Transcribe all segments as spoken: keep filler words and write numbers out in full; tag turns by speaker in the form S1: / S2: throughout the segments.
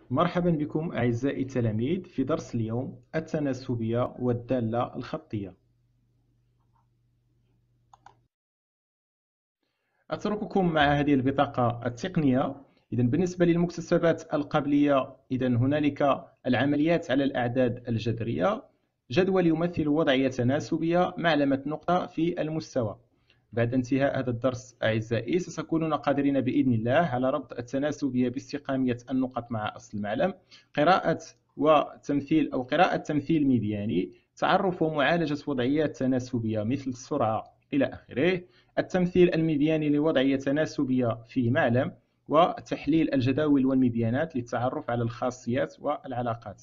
S1: مرحبا بكم أعزائي التلاميذ في درس اليوم التناسبية والدالة الخطية. أترككم مع هذه البطاقة التقنية. إذا بالنسبة للمكتسبات القبلية، إذا هنالك العمليات على الأعداد الجذرية، جدول يمثل وضعية تناسبية، معلمة نقطة في المستوى. بعد انتهاء هذا الدرس أعزائي ستكونون قادرين بإذن الله على ربط التناسبية باستقامية النقط مع أصل المعلم، قراءة وتمثيل أو قراءة تمثيل ميدياني، تعرف ومعالجة وضعيات تناسبية مثل السرعة إلى آخره، التمثيل الميدياني لوضعية تناسبية في معلم، وتحليل الجداول والميديانات للتعرف على الخاصيات والعلاقات.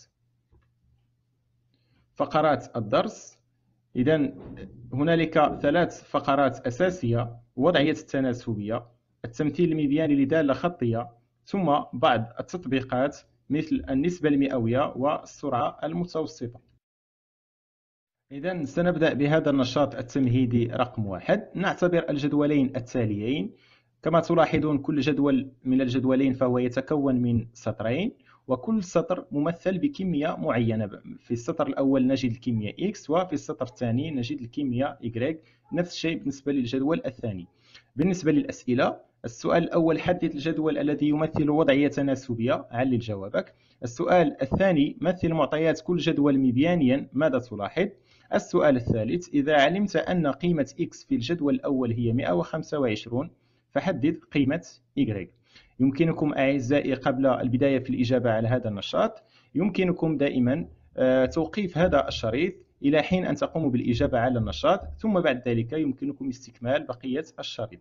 S1: فقرات الدرس. إذا هنالك ثلاث فقرات أساسية: وضعية التناسبية، التمثيل الميدياني لدالة خطية، ثم بعض التطبيقات مثل النسبة المئوية والسرعة المتوسطة. إذا سنبدأ بهذا النشاط التمهيدي رقم واحد. نعتبر الجدولين التاليين. كما تلاحظون كل جدول من الجدولين فهو يتكون من سطرين، وكل سطر ممثل بكمية معينة. في السطر الأول نجد الكمية X، وفي السطر الثاني نجد الكمية Y. نفس الشيء بالنسبة للجدول الثاني. بالنسبة للأسئلة، السؤال الأول: حدد الجدول الذي يمثل وضعية تناسبية، علل جوابك. السؤال الثاني: مثل معطيات كل جدول ميديانيا، ماذا تلاحظ؟ السؤال الثالث: إذا علمت أن قيمة X في الجدول الأول هي مئة وخمسة وعشرين، فحدد قيمة Y. يمكنكم أعزائي قبل البداية في الإجابة على هذا النشاط، يمكنكم دائما توقيف هذا الشريط إلى حين أن تقوموا بالإجابة على النشاط، ثم بعد ذلك يمكنكم استكمال بقية الشريط.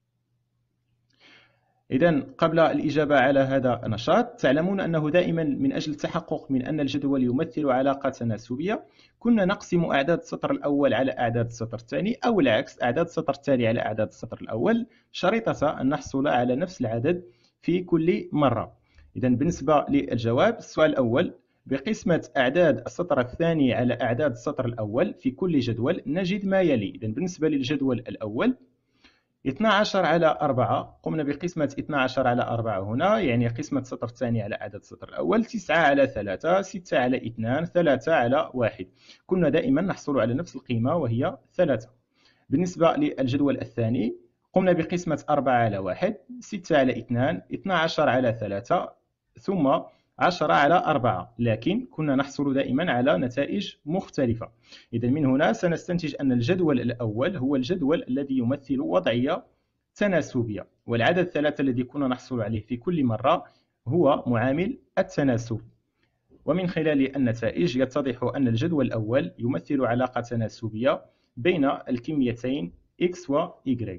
S1: إذا قبل الإجابة على هذا النشاط، تعلمون أنه دائما من أجل التحقق من أن الجدول يمثل علاقة تناسبية كنا نقسم أعداد السطر الأول على أعداد السطر الثاني، أو العكس، أعداد السطر التالي على أعداد السطر الأول، شريطة أن نحصل على نفس العدد في كل مرة. إذا بالنسبة للجواب، السؤال الأول: بقسمة أعداد السطر الثاني على أعداد السطر الأول في كل جدول نجد ما يلي. إذا بالنسبة للجدول الأول، اثنا عشر على أربعة، قمنا بقسمة اثنا عشر على أربعة هنا، يعني قسمة السطر الثاني على عدد السطر الأول. تسعة على ثلاثة، ستة على اثنان، ثلاثة على واحد. كنا دائما نحصل على نفس القيمة وهي ثلاثة. بالنسبة للجدول الثاني، قمنا بقسمة أربعة على واحد، ستة على اثنان، اثنا عشر على ثلاثة، ثم عشرة على أربعة، لكن كنا نحصل دائما على نتائج مختلفة. إذا من هنا سنستنتج أن الجدول الأول هو الجدول الذي يمثل وضعية تناسبية، والعدد ثلاثة الذي كنا نحصل عليه في كل مرة هو معامل التناسب. ومن خلال النتائج يتضح أن الجدول الأول يمثل علاقة تناسبية بين الكميتين X و Y.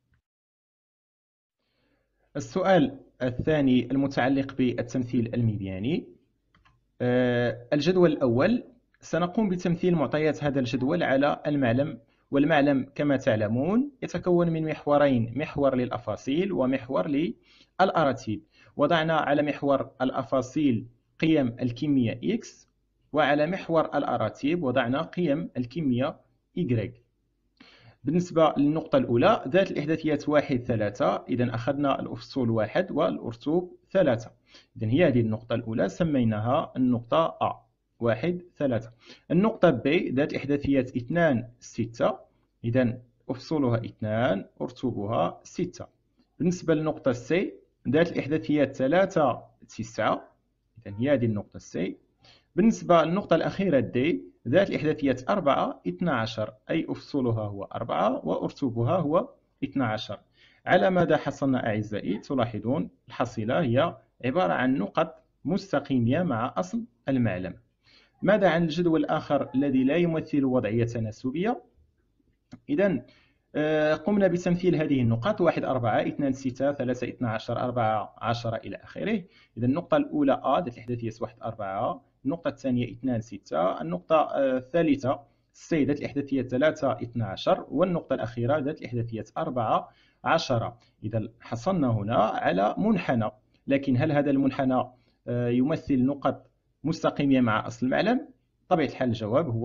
S1: السؤال الثاني المتعلق بالتمثيل الميدياني. الجدول الأول سنقوم بتمثيل معطيات هذا الجدول على المعلم، والمعلم كما تعلمون يتكون من محورين: محور للأفاصيل ومحور للأراتيب. وضعنا على محور الأفاصيل قيم الكمية X، وعلى محور الأراتيب وضعنا قيم الكمية Y. بالنسبة للنقطة الأولى، ذات الإحداثيات واحد ثلاثة، إذا أخذنا الأفصول واحد والأرتوب ثلاثة. إذا هي هذه النقطة الأولى سميناها النقطة A، واحد ثلاثة. النقطة B ذات الإحداثيات اثنان ستة، إذا أفصولها اثنان، أرتوبها ستة. بالنسبة للنقطة C ذات الإحداثيات ثلاثة تسعة، إذا هي هذه النقطة C. بالنسبة للنقطة الأخيرة D ذات الإحداثيات أربعة اثنا عشر، أي أفصولها هو أربعة وأرتوبها هو اثنا عشر. على ماذا حصلنا أعزائي؟ تلاحظون الحصيلة هي عبارة عن نقط مستقيمة مع أصل المعلم. ماذا عن الجدول الآخر الذي لا يمثل وضعية تناسبية؟ إذا قمنا بتمثيل هذه النقط: واحد أربعة، اثنان ستة، ثلاثة اثنا عشر، أربعة عشرة إلى آخره. إذا النقطة الأولى A ذات الإحداثيات واحد أربعة، النقطة الثانية اثنان ستة، النقطة الثالثة C ذات الإحداثيات ثلاثة اثنا عشر، والنقطة الأخيرة ذات الإحداثيات أربعة عشرة. إذا حصلنا هنا على منحنى، لكن هل هذا المنحنى يمثل نقط مستقيمة مع أصل المعلم؟ طبيعة الحال الجواب هو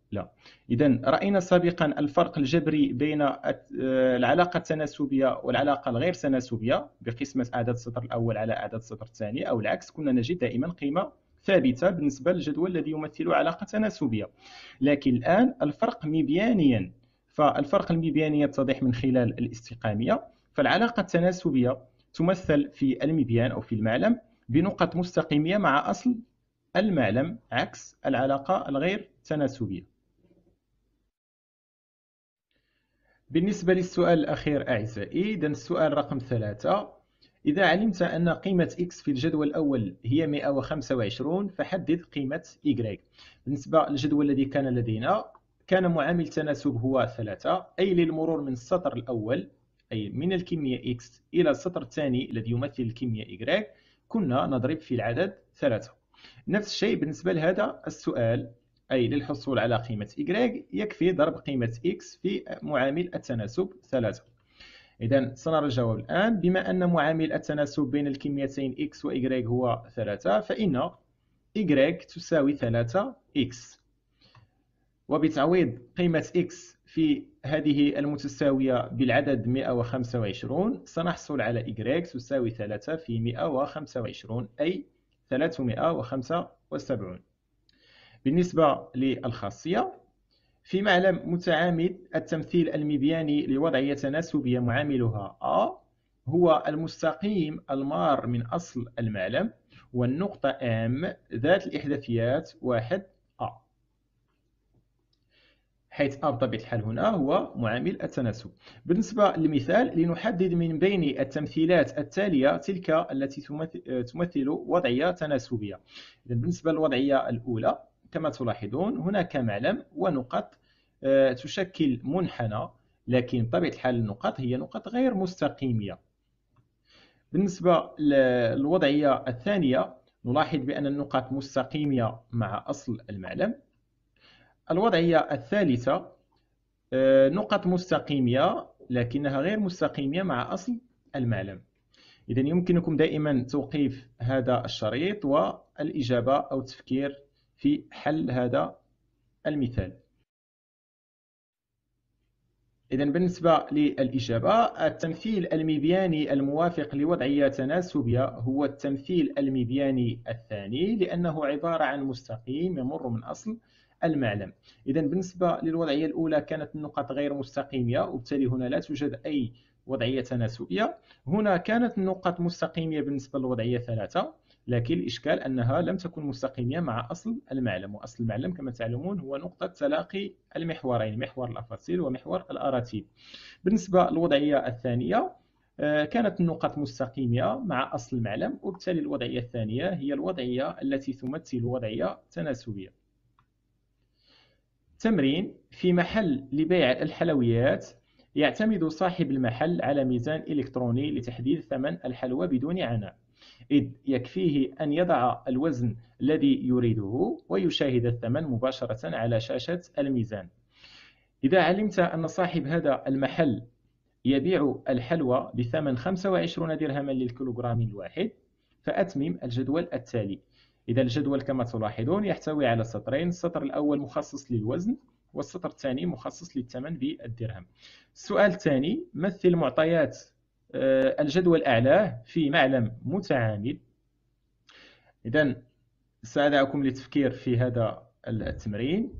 S1: لا. إذا رأينا سابقا الفرق الجبري بين العلاقة التناسبية والعلاقة الغير تناسبية بقسمة أعداد السطر الأول على أعداد السطر الثاني أو العكس. كنا نجد دائما قيمة ثابتة بالنسبة للجدول الذي يمثل علاقة تناسبية. لكن الآن الفرق مبيانيا، فالفرق المبياني يتضح من خلال الاستقامية. فالعلاقة التناسبية تمثل في المبيان أو في المعلم بنقط مستقيمية مع أصل المعلم، عكس العلاقة الغير تناسبية. بالنسبة للسؤال الأخير أعزائي، إذا السؤال رقم ثلاثة: إذا علمت أن قيمة x في الجدول الأول هي مئة وخمسة وعشرين فحدد قيمة y. بالنسبة للجدول الذي كان لدينا كان معامل التناسب هو ثلاثة، أي للمرور من السطر الأول أي من الكمية x إلى السطر الثاني الذي يمثل الكمية y كنا نضرب في العدد ثلاثة. نفس الشيء بالنسبة لهذا السؤال، أي للحصول على قيمة y يكفي ضرب قيمة x في معامل التناسب ثلاثة. إذا سنرى الجواب الآن. بما أن معامل التناسب بين الكميتين x و y هو ثلاثة، فإن y تساوي ثلاثة x، وبتعويض قيمة x في هذه المتساوية بالعدد مئة وخمسة وعشرين سنحصل على y تساوي ثلاثة في مئة وخمسة وعشرين، أي ثلاثمئة وخمسة وسبعين. بالنسبة للخاصية، في معلم متعامد التمثيل المبياني لوضعية تناسبية معاملها A هو المستقيم المار من أصل المعلم والنقطة M ذات الإحداثيات واحد A، حيث A بطبيعة الحال هنا هو معامل التناسب. بالنسبة للمثال، لنحدد من بين التمثيلات التالية تلك التي تمثل وضعية تناسبية. بالنسبة للوضعية الأولى كما تلاحظون هناك معلم ونقط تشكل منحنى، لكن بطبيعة الحال النقط هي نقط غير مستقيمية. بالنسبة للوضعية الثانية نلاحظ بأن النقط مستقيمية مع أصل المعلم. الوضعية الثالثة نقط مستقيمية لكنها غير مستقيمية مع أصل المعلم. إذن يمكنكم دائما توقيف هذا الشريط والإجابة أو التفكير في حل هذا المثال. إذن بالنسبة للإجابة، التمثيل المبياني الموافق لوضعية تناسبية هو التمثيل المبياني الثاني، لأنه عبارة عن مستقيم يمر من أصل المعلم. إذن بالنسبة للوضعية الأولى كانت النقط غير مستقيمة وبالتالي هنا لا توجد أي وضعية تناسبية. هنا كانت النقط مستقيمة بالنسبة للوضعية ثلاثة، لكن الإشكال أنها لم تكن مستقيمة مع أصل المعلم، وأصل المعلم كما تعلمون هو نقطة تلاقي المحورين، محور الأفاصيل ومحور الأراتيب. بالنسبة للوضعية الثانية كانت النقط مستقيمة مع أصل المعلم، وبالتالي الوضعية الثانية هي الوضعية التي تمثل وضعية تناسبية. تمرين: في محل لبيع الحلويات يعتمد صاحب المحل على ميزان إلكتروني لتحديد ثمن الحلوى بدون عناء، إذ يكفيه أن يضع الوزن الذي يريده ويشاهد الثمن مباشرة على شاشة الميزان. إذا علمت أن صاحب هذا المحل يبيع الحلوى بثمن خمسة وعشرين درهما للكيلوغرام الواحد فأتمم الجدول التالي. إذا الجدول كما تلاحظون يحتوي على سطرين، السطر الأول مخصص للوزن والسطر الثاني مخصص للثمن بالدرهم. السؤال الثاني: مثل معطيات الجدول أعلاه في معلم متعامد. إذن سأدعكم للتفكير في هذا التمرين.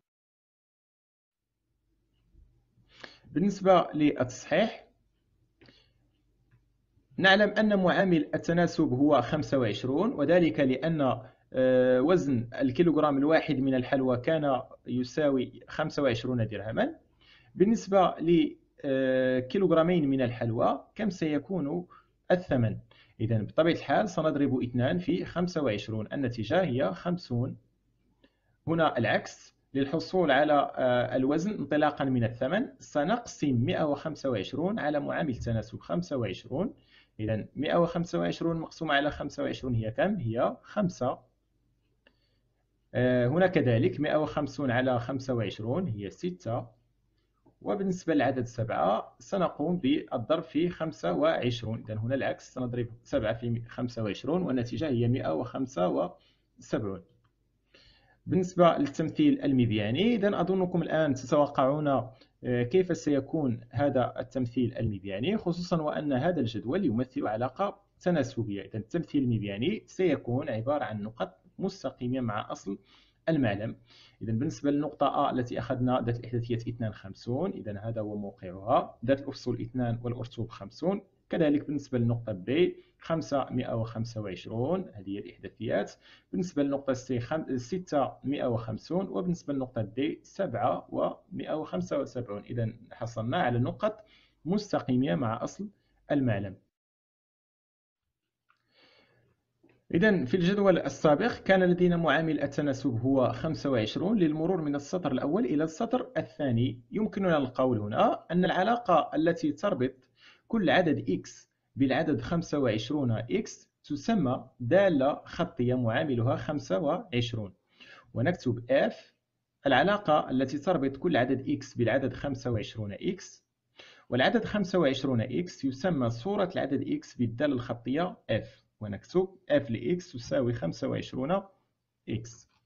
S1: بالنسبة للتصحيح، نعلم أن معامل التناسب هو خمسة وعشرين، وذلك لأن وزن الكيلوغرام الواحد من الحلوى كان يساوي خمسة وعشرين درهما. بالنسبة لكيلوغرامين من الحلوى كم سيكون الثمن؟ إذن بطبيعة الحال سنضرب اثنان في خمسة وعشرين، النتيجة هي خمسون. هنا العكس، للحصول على الوزن انطلاقا من الثمن سنقسم مئة وخمسة وعشرين على معامل التناسب خمسة وعشرين. إذن مئة وخمسة وعشرين مقسومة على خمسة وعشرين هي كم؟ هي خمسة. هنا كذلك مئة وخمسين على خمسة وعشرين هي ستة. وبالنسبة للعدد سبعة سنقوم بالضرب في خمسة وعشرين. إذن هنا العكس، سنضرب سبعة في خمسة وعشرين والنتيجة هي مئة وخمسة وسبعين. بالنسبة للتمثيل المذياني، إذا أظنكم الآن تتوقعون كيف سيكون هذا التمثيل المذياني، خصوصا وأن هذا الجدول يمثل علاقة تناسبية. إذا التمثيل المذياني سيكون عبارة عن نقط مستقيمة مع أصل المعلم. إذا بالنسبة للنقطة A التي أخذنا ذات الإحداثية اثنان خمسون، إذا هذا هو موقعها، ذات الأفصول اثنان والأرتوب خمسون. كذلك بالنسبة للنقطة B خمسة مئة وخمسة وعشرون، هذه هي الإحداثيات. بالنسبة للنقطة C ستة مئة وخمسون، وبالنسبة للنقطة D سبعة ومئة وخمسة وسبعون. إذا حصلنا على نقط مستقيمة مع أصل المعلم. إذا في الجدول السابق كان لدينا معامل التناسب هو خمسة وعشرون. للمرور من السطر الأول إلى السطر الثاني، يمكننا القول هنا أن العلاقة التي تربط كل عدد x بالعدد خمسة وعشرون x تسمى دالة خطية معاملها خمسة وعشرون. ونكتب f العلاقة التي تربط كل عدد x بالعدد خمسة وعشرون x، والعدد خمسة وعشرون x يسمى صورة العدد x بالدالة الخطية f، ونكتب f ل x تساوي خمسة وعشرون x.